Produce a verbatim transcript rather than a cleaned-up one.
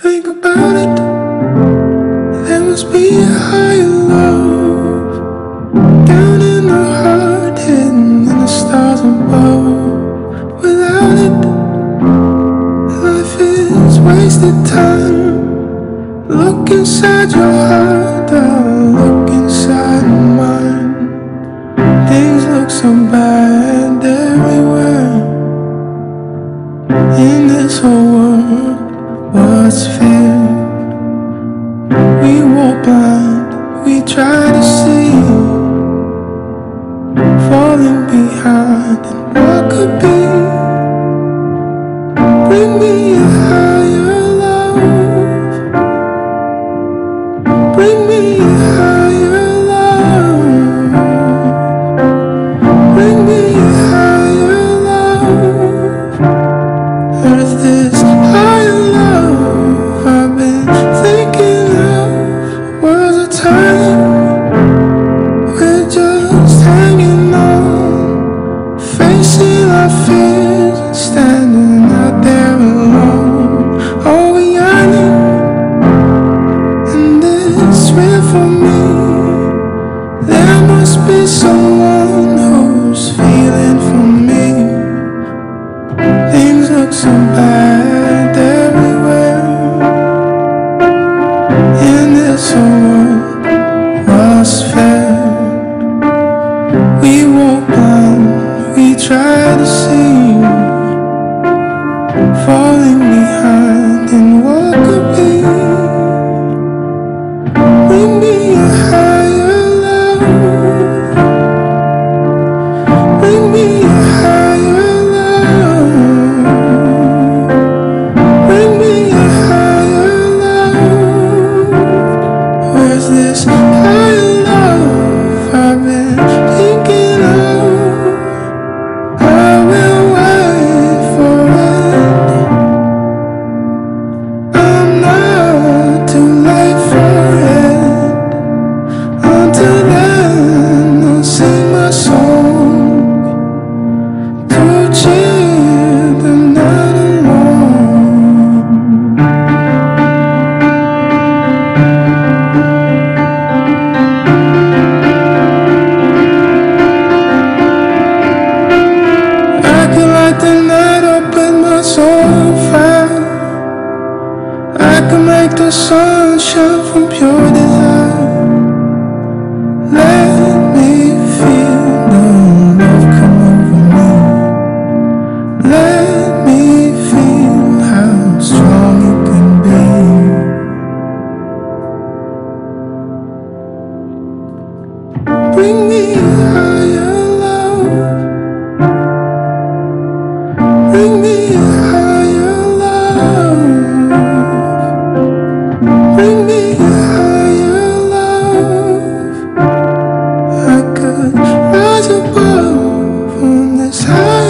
Think about it, there must be a higher love down in the heart, hidden in the stars above. Without it, life is wasted time. Look inside your heart, I'll look inside mine. Things look so bad everywhere in this whole world. What's fair? We walk blind, we try to see, falling behind in what could be. Bring me a higher love, bring me a higher love, bring me a higher love. Earth is higher love. I've been thinking of was a time we're just hanging on, facing our fears and standing out there alone. Are we yearning? And it's real for me. There must be someone who's feeling for me. Things look so bad everywhere in this whole world. What's fair? We walk blind, we try to see, falling behind in what could be. Bring me a higher love, bring me a higher love, bring me a higher love. Where's this higher love I've been thinking of? I will wait for it. I'm not too late for it. Until then, I'll sing my song to cheer the night along. I can light the night up with my soul on fire. I can make the sun shine from pure desire. Let me feel the love come over me. Let me feel how strong you can be. Bring me a higher love, bring me a higher love, bring me a higher love. I could rise above on this high